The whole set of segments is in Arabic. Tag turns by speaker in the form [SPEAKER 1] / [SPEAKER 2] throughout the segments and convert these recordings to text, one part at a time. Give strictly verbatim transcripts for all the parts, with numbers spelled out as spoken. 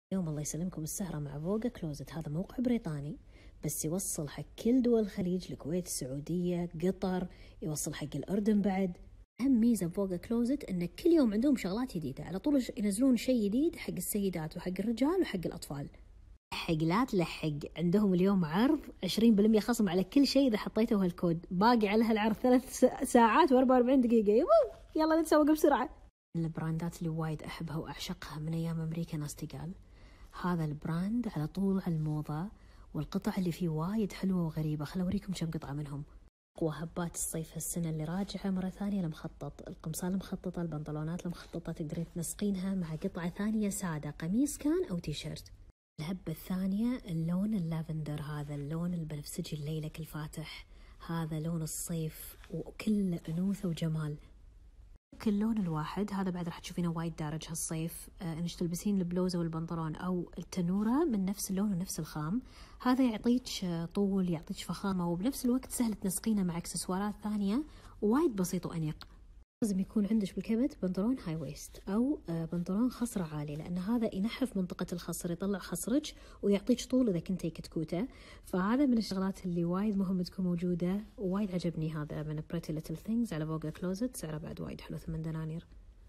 [SPEAKER 1] اليوم الله يسلمكم السهرة مع فوغا كلوزت. هذا موقع بريطاني بس يوصل حق كل دول الخليج، الكويت، السعودية، قطر، يوصل حق الأردن بعد. أهم ميزة بفوغا كلوزت إن كل يوم عندهم شغلات جديدة، على طول ينزلون شيء جديد حق السيدات وحق الرجال وحق الأطفال. لحق لا تلحق، عندهم اليوم عرض عشرين بالمية خصم على كل شيء إذا حطيته هالكود. باقي على هالعرض ثلاث ساعات وأربعة وأربعين دقيقة. يبو يلا نتسوق بسرعة. البراندات اللي وايد أحبها وأعشقها من أيام أمريكا ناستيقال. هذا البراند على طول على الموضة، والقطع اللي فيه وايد حلوة وغريبة. خل أوريكم كم قطعة منهم. أقوى هبات الصيف هالسنة اللي راجعة مرة ثانية المخطط، القمصان المخططة، البنطلونات المخططة تقدرين تنسقينها مع قطعة ثانية سادة، قميص كان أو تيشيرت. الهبة الثانية اللون اللافندر، هذا اللون البنفسجي الليلك الفاتح، هذا لون الصيف وكل أنوثة وجمال. كل لون الواحد هذا بعد راح تشوفينه وايد دارج هالصيف. آه انش تلبسين البلوزة والبنطلون او التنورة من نفس اللون ونفس الخام، هذا يعطيك طول، يعطيك فخامة، وبنفس الوقت سهل تنسقينه مع اكسسوارات ثانية ووايد بسيط وانيق. لازم يكون عندك بالكبت بنطلون هاي ويست او آه بنطلون خصر عالي، لان هذا ينحف منطقة الخصر، يطلع خصرك ويعطيك طول اذا كنتي كتكوتة. فهذا من الشغلات اللي وايد مهم تكون موجودة، ووايد عجبني. هذا من بريتي ليتل ثينجز على فوغا كلوزت، سعره بعد وايد حلو، ثمان دنانير.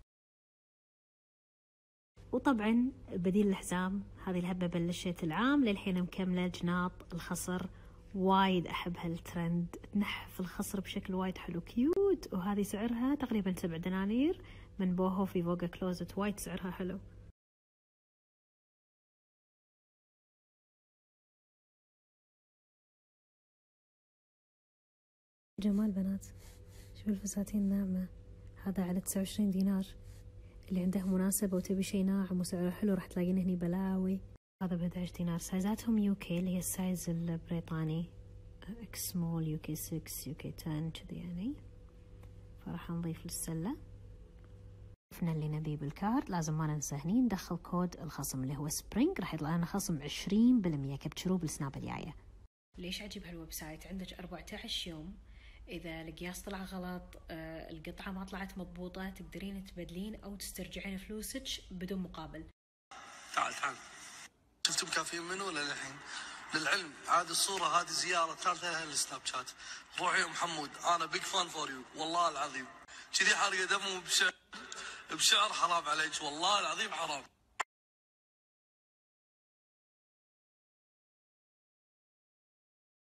[SPEAKER 1] وطبعا بديل الحزام، هذه الهبة بلشت العام للحين مكملة. جناط الخصر وايد أحب هالترند، تنحف الخصر بشكل وايد حلو كيوت، وهذه سعرها تقريبا سبع دنانير من بوهو في فوغا كلوزت، وايد سعرها حلو. جمال بنات، شوف الفساتين ناعمة، هذا على تسعة وعشرين دينار. اللي عنده مناسبة وتبي شي ناعم وسعره حلو راح تلاقين هني بلاوي. هذا ب أحد عشر دينار. سايزاتهم يوكي اللي هي السايز البريطاني، اكس سمول، يوكي ستة، يوكي عشرة كذي يعني. فراح نضيف للسلة. شفنا اللي نبيه بالكارد. لازم ما ننسى هني ندخل كود الخصم اللي هو سبرينج، راح يطلع لنا خصم عشرين بالمية. كبتشروه بالسناب الجاية. ليش عجيب هالويب سايت؟ عندك أربعة عشر يوم، إذا القياس طلع غلط، آه القطعة ما طلعت مضبوطة، تقدرين تبدلين أو تسترجعين فلوسك بدون مقابل.
[SPEAKER 2] تعال تعال، شفتوا مكافئين منه ولا للحين؟ للعلم هذه الصورة هذه زيارة ثالثة لها السناب شات. روحي يا محمود، أنا بيج فان فور يو والله العظيم. كذي حارقة دمه بشعر بشعر حرام عليك والله العظيم حرام.